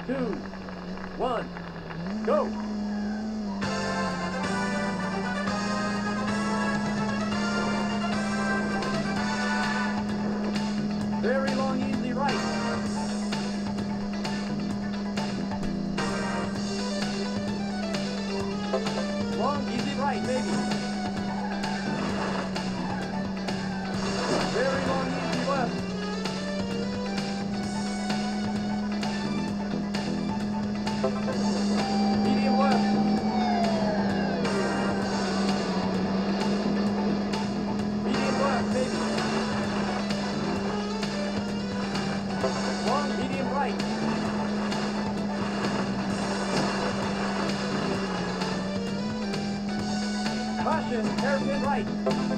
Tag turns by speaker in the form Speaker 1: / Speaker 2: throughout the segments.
Speaker 1: 2, 1, go! Very long, easy right. Long, easy right, maybe. Very long, easy left. Medium left. Medium left, maybe. Long, medium right. Caution, hairpin right.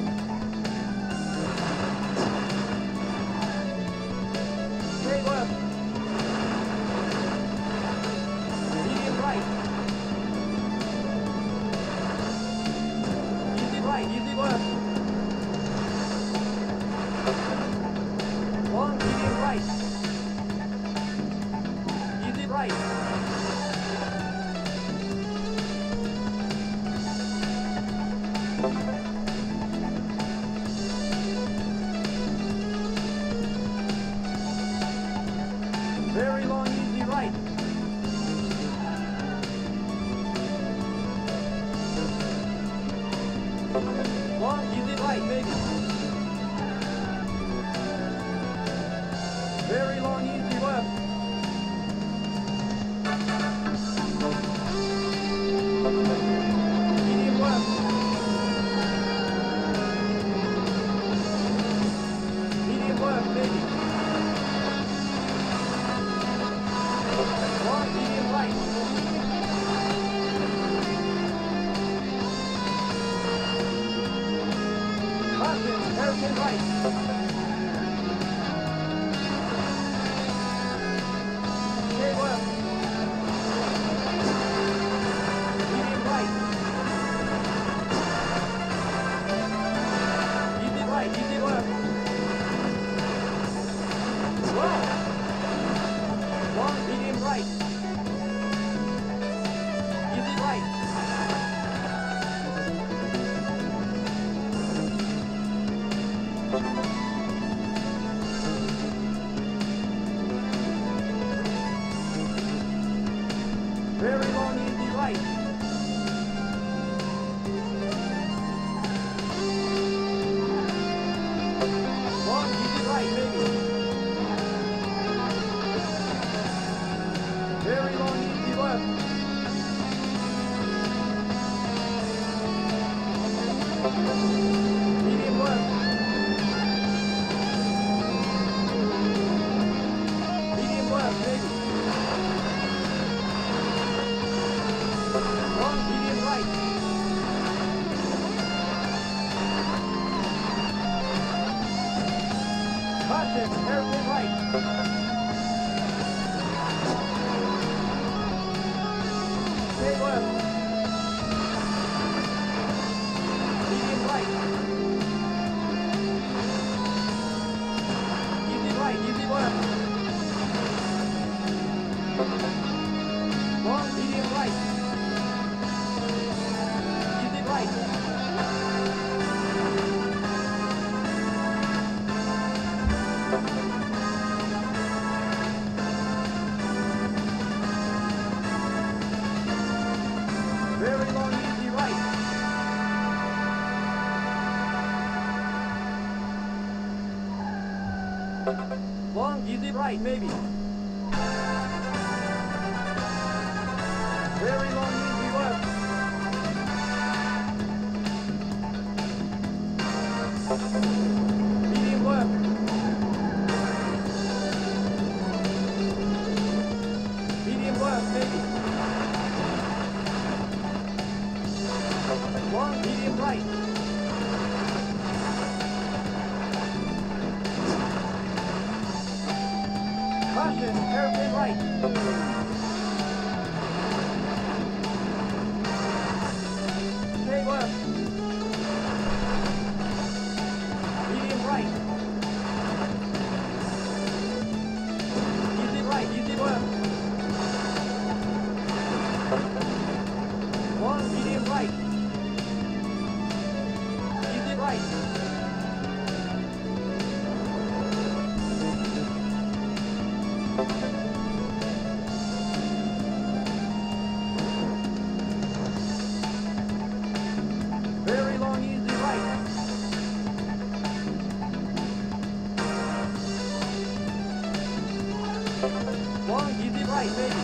Speaker 1: Straight left. Medium right. Easy right, easy left. Long, medium right. Easy right. Very long, easy right. Long, easy right, maybe. Very long, easy left. Medium left. Medium left, maybe. Long, medium right. Caution, hairpin right. Straight left. Medium right. Easy right, easy left. Slow. Long, medium right. Easy right. Very long, easy right. Long, easy right, maybe. Very long, easy left. Medium left. Medium left, maybe. Long, medium right. Caution, hairpin right. Straight left. Medium right. Easy right, easy left. Long, medium right. Easy right. Very long, easy right. Long, easy right, maybe. Very long, easy left. Medium left. Medium left, maybe. Long, medium right. Caution, hairpin right. Straight left. Medium right. Easy right, easy left. right, baby.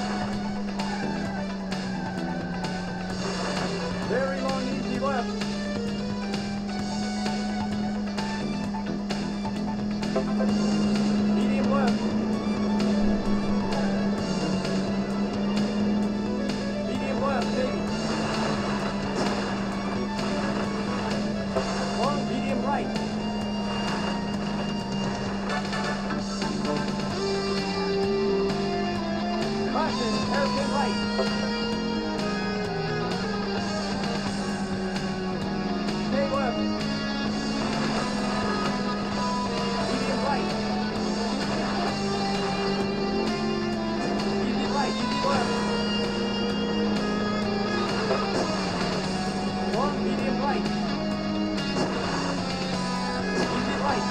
Speaker 1: Very long, easy left. Medium left. Medium left, baby. Long, medium right. Caution, hairpin right. Stay left. Medium right. Easy right, easy left. Long, medium right. Easy right.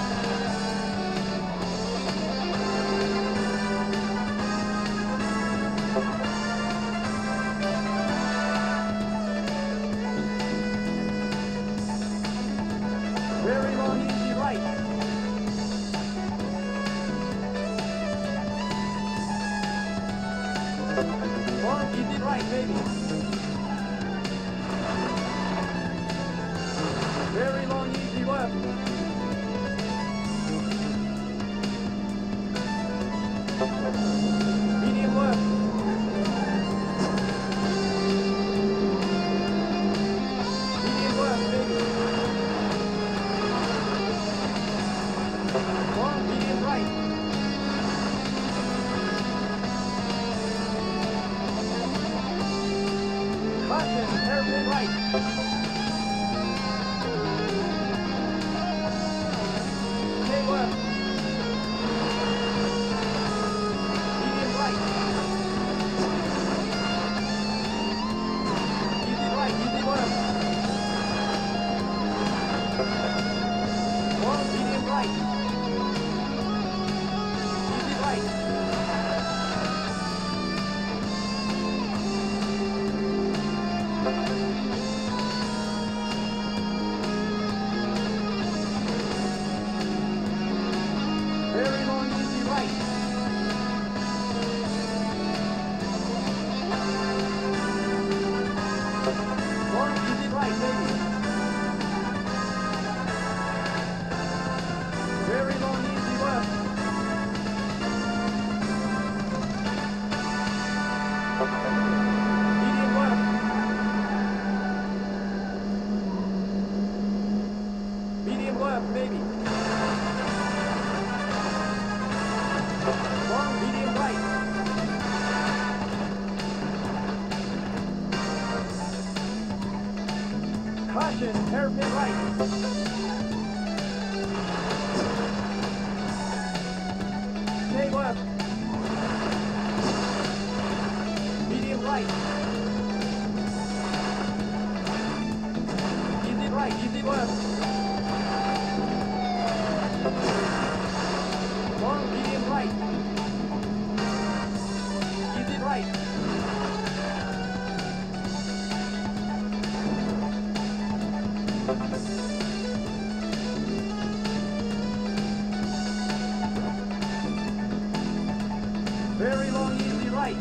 Speaker 1: Very long, easy right. Long, easy right, baby. Very long, easy left. Medium left. Medium left, baby. Long, medium right. Caution, hairpin right. Stay left. Medium right. Easy right, easy left. Long, medium right. Easy right. Very long, easy right. Long, easy right, baby. Very long, easy left. Medium left. Medium left, baby. Long, medium right. Caution, hairpin right. Stay left. Medium right. Easy right, easy left. Long, medium right. Easy right. Very long, easy right.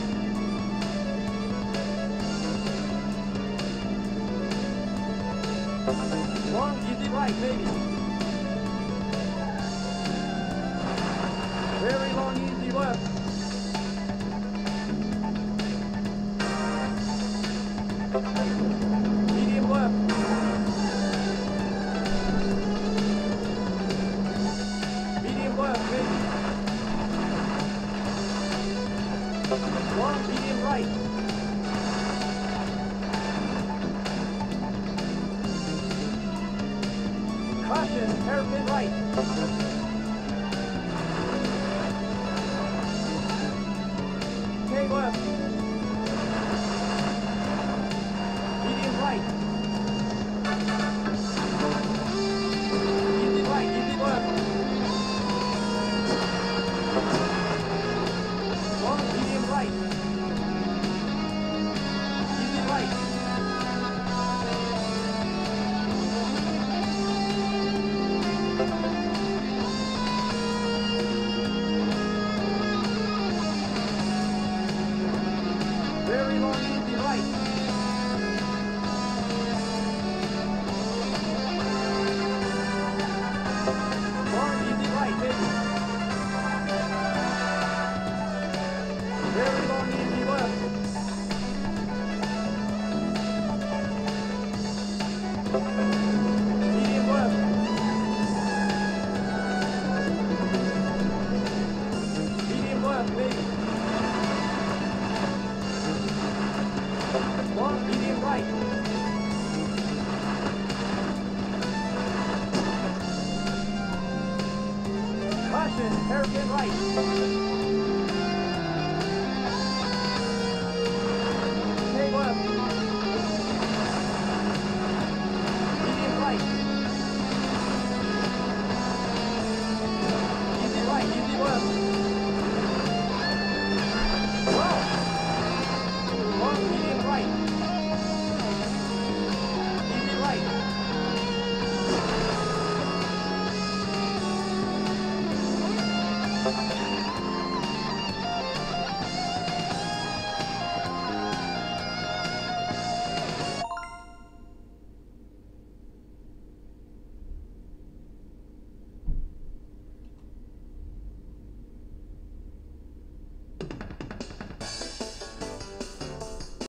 Speaker 1: Long, easy right, baby. Very long, easy left. Medium left. Medium left, baby. Long, medium right. Caution, hairpin right. Stay left. Medium right. Easy right, easy left. Long, medium right. Easy right. Hairpin right.